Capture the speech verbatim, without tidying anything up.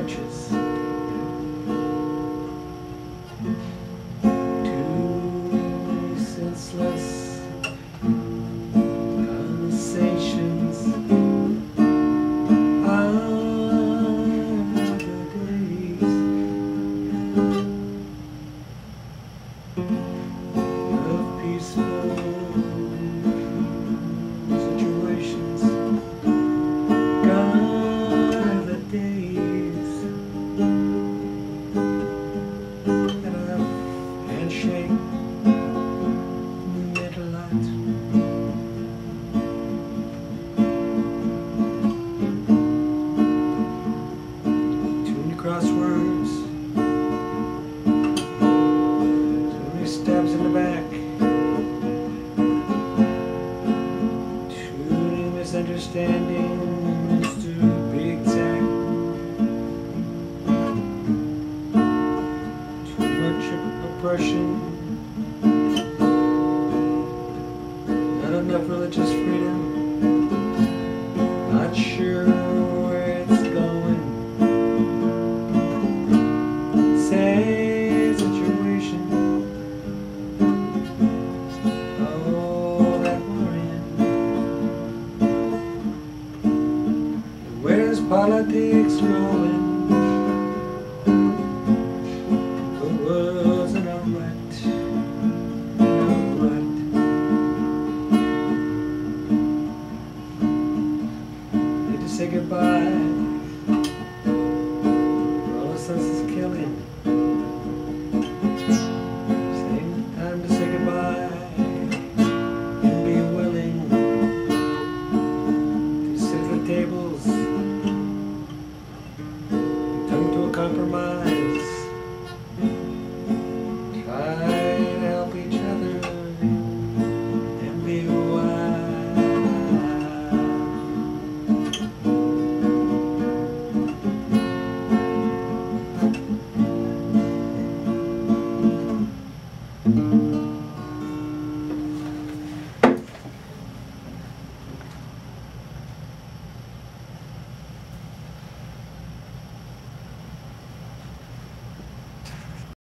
churches. Too senseless conversations are the days of peaceful situations. Gone are the days that I've handshake meant a lot. Too many crosswords, too many stabs in the back, too many misunderstandings to be exact, too much oppression, not enough religious freedom, not sure where it's going. Sad situation, oh, that we're in. Where's politics going? The world's in a rut, in a rut. Need to say goodbye. All the sense is killing. Same time to say goodbye and be willing to sit at the tables, come to a compromise.